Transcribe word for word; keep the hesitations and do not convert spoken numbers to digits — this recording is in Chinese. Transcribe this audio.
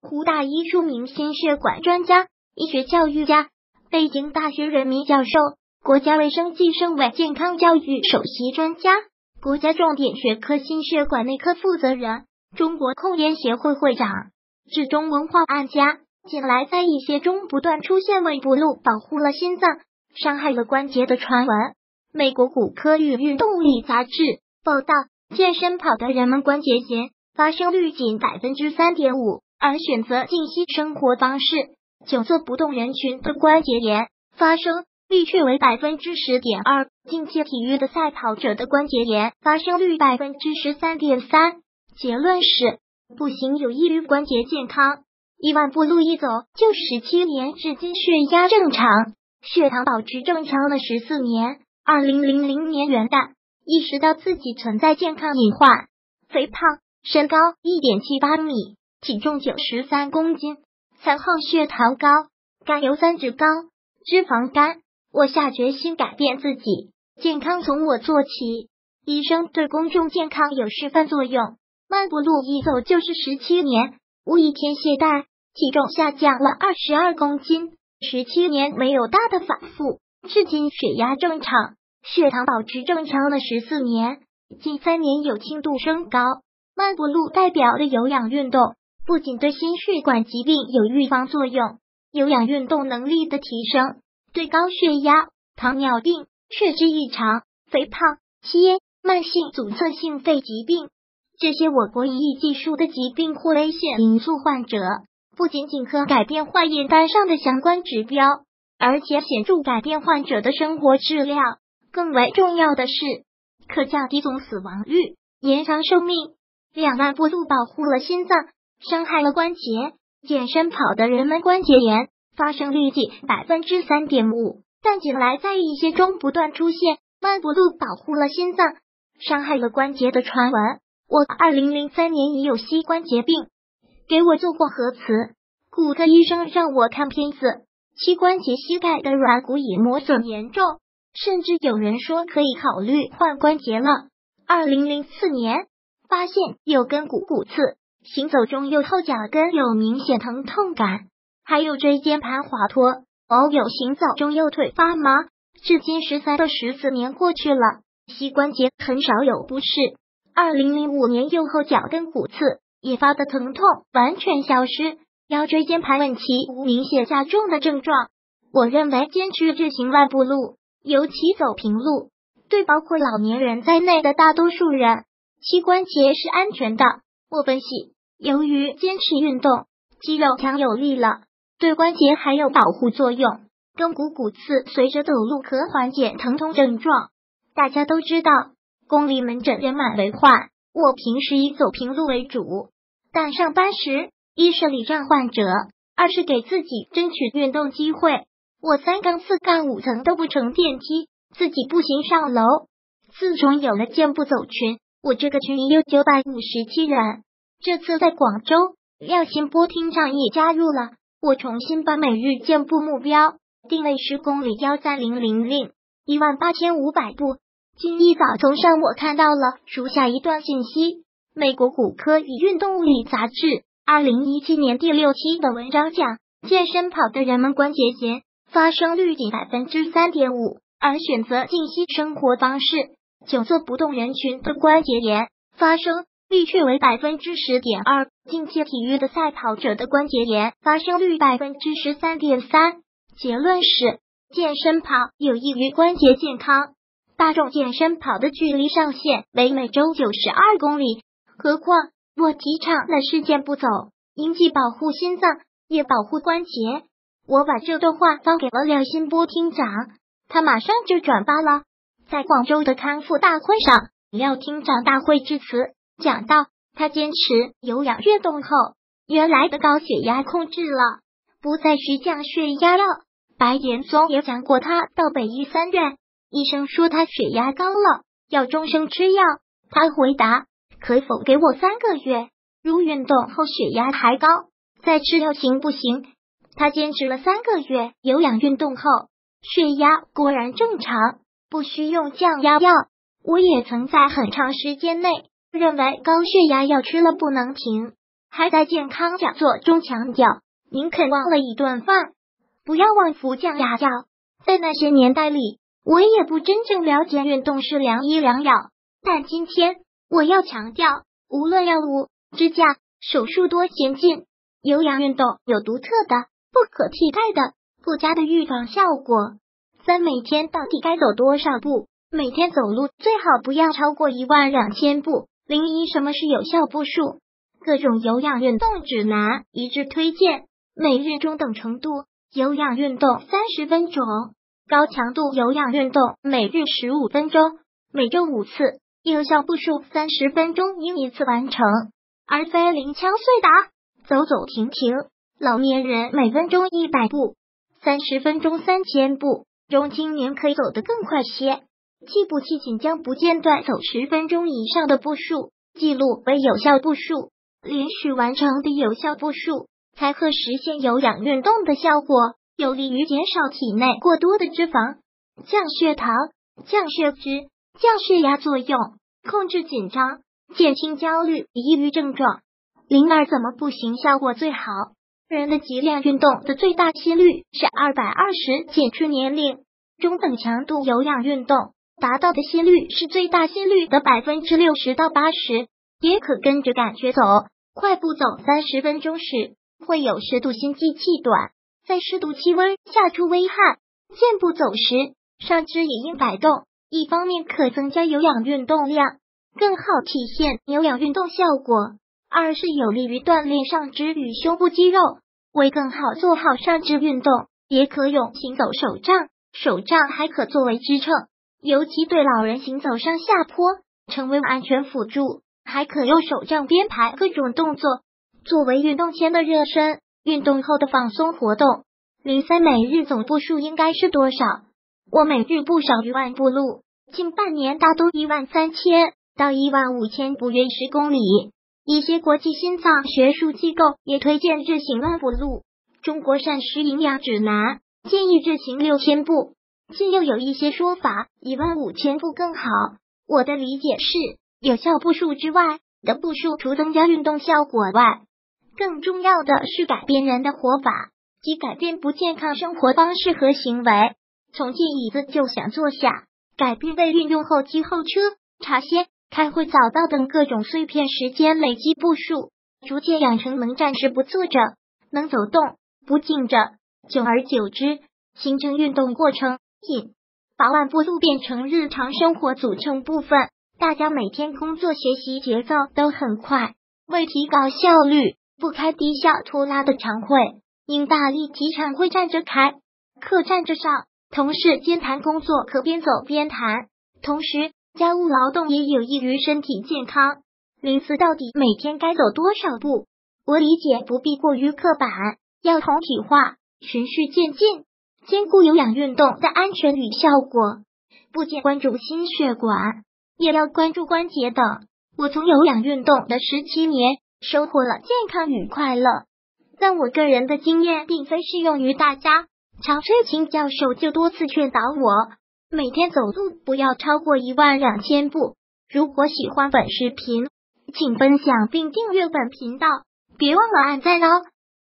胡大一著名心血管专家、医学教育家，北京大学人民教授，国家卫生计生委健康教育首席专家，国家重点学科心血管内科负责人，中国控烟协会会长，至中文化案家。近来在一些中不断出现胃部路保护了心脏，伤害了关节的传闻。美国骨科与运动物理杂志报道，健身跑的人们关节炎发生率仅 百分之三点五， 而选择静息生活方式，久坐不动人群的关节炎发生率却为 百分之十点二， 竞技体育的赛跑者的关节炎发生率 百分之十三点三。 结论是，步行有益于关节健康。一万步路一走就十七年，至今血压正常，血糖保持正常了十四年。二零零零年元旦，意识到自己存在健康隐患，肥胖，身高 一点七八米，体重九十三公斤，餐后血糖高，甘油三酯高，脂肪肝。我下决心改变自己，健康从我做起。医生对公众健康有示范作用，慢步路一走就是十七年，无一天懈怠，体重下降了二十二公斤，十七年没有大的反复，至今血压正常，血糖保持正常了十四年，近三年有轻度升高。慢步路代表的有氧运动不仅对心血管疾病有预防作用，有氧运动能力的提升对高血压、糖尿病、血脂异常、肥胖、吸烟、慢性阻塞性肺疾病这些我国一亿技术的疾病或危险因素患者，不仅仅可改变化验单上的相关指标，而且显著改变患者的生活质量。更为重要的是，可降低总死亡率，延长寿命。两万步路保护了心脏，伤害了关节。健身跑的人们关节炎发生率仅 百分之三点五， 但近来在一些中不断出现慢步路保护了心脏，伤害了关节的传闻。我二零零三年已有膝关节病，给我做过核磁，骨科医生让我看片子，膝关节膝盖的软骨已磨损严重，甚至有人说可以考虑换关节了。二零零四年发现右根股骨刺，行走中右后脚跟有明显疼痛感，还有椎间盘滑脱，偶有行走中右腿发麻。至今十三到十四年过去了，膝关节很少有不适。二零零五年右后脚跟骨刺引发的疼痛完全消失，腰椎间盘问题无明显加重的症状。我认为坚持日行万步路，尤其走平路，对包括老年人在内的大多数人，膝关节是安全的。我分析，由于坚持运动，肌肉强有力了，对关节还有保护作用。跟股骨刺随着走路可缓解疼痛症状。大家都知道，公立门诊人满为患，我平时以走平路为主，但上班时，一是礼让患者，二是给自己争取运动机会。我三杠四杠五层都不乘电梯，自己步行上楼。自从有了健步走群，我这个群已有九百五十七人。这次在广州，廖新波厅长也加入了。我重新把每日健步目标定为十公里一三零零零，一万八千五百步。今一早从上我看到了如下一段信息：美国骨科与运动物理杂志二零一七年第六期的文章讲，健身跑的人们关节炎发生率仅 百分之三点五， 而选择静息生活方式，久坐不动人群的关节炎发生率却为 百分之十点二， 竞技体育的赛跑者的关节炎发生率 百分之十三点三。 结论是，健身跑有益于关节健康。大众健身跑的距离上限为每周九十二公里，何况我提倡的是健步走，应既保护心脏，也保护关节。我把这段话发给了廖新波厅长，他马上就转发了。在广州的康复大会上，廖厅长大会致辞讲到，他坚持有氧运动后，原来的高血压控制了，不再需降血压药。白岩松也讲过，他到北医三院，医生说他血压高了，要终生吃药。他回答，可否给我三个月，如运动后血压还高，再吃药行不行？他坚持了三个月，有氧运动后，血压果然正常，不需用降压药。我也曾在很长时间内认为高血压药吃了不能停， 还在健康讲座中强调，宁肯忘了一顿饭，不要忘服降压药。在那些年代里，我也不真正了解运动是良医良药，但今天我要强调，无论药物、支架、手术多先进，有氧运动有独特的、不可替代的、附加的预防效果。三、每天到底该走多少步？每天走路最好不要超过一万两千步。零一、什么是有效步数？各种有氧运动指南一致推荐，每日中等程度有氧运动三十分钟，高强度有氧运动每日十五分钟，每周五次，有效步数三十分钟应一次完成，而非零敲碎打，走走停停。老年人每分钟一百步，三十分钟三千步，中青年可以走得更快些，气步气紧将不间断走十分钟以上的步数，记录为有效步数。连续完成的有效步数，才可实现有氧运动的效果，有利于减少体内过多的脂肪，降血糖、降血脂、降血压作用，控制紧张，减轻焦虑、抑郁症状。零二、怎么步行效果最好？人的极限运动的最大心率是二百二十减去年龄，中等强度有氧运动达到的心率是最大心率的百分之六十到八十，也可跟着感觉走。快步走三十分钟时，会有适度心悸气短，在适度气温下出微汗。健步走时，上肢也应摆动，一方面可增加有氧运动量，更好体现有氧运动效果；二是有利于锻炼上肢与胸部肌肉。为更好做好上肢运动，也可用行走手杖，手杖还可作为支撑，尤其对老人行走上下坡，成为安全辅助。还可用手杖编排各种动作，作为运动前的热身，运动后的放松活动。零三、每日总步数应该是多少？我每日不少于万步路，近半年大都一万三千到一万五千步约十公里。一些国际心脏学术机构也推荐日行万步路。中国膳食营养指南建议日行六千步，近又有一些说法一万五千步更好。我的理解是，有效步数之外的步数，除增加运动效果外，更重要的是改变人的活法，即改变不健康生活方式和行为。从进椅子就想坐下，改变为运动后骑候车、茶歇、开会早到等各种碎片时间累积步数，逐渐养成能站时不坐着，能走动不静着，久而久之，形成运动过程瘾，把万步路变成日常生活组成部分。大家每天工作学习节奏都很快，为提高效率，不开低效拖拉的常会，应大力提倡会站着开，课站着上，同事间谈工作可边走边谈，同时家务劳动也有益于身体健康。零四、到底每天该走多少步？我理解不必过于刻板，要同体化，循序渐进，兼顾有氧运动的安全与效果，不仅关注心血管，也要关注关节等。我从有氧运动的十七年，收获了健康与快乐。但我个人的经验并非适用于大家。曹翠琴教授就多次劝导我，每天走路不要超过一万两千步。如果喜欢本视频，请分享并订阅本频道，别忘了按赞哦。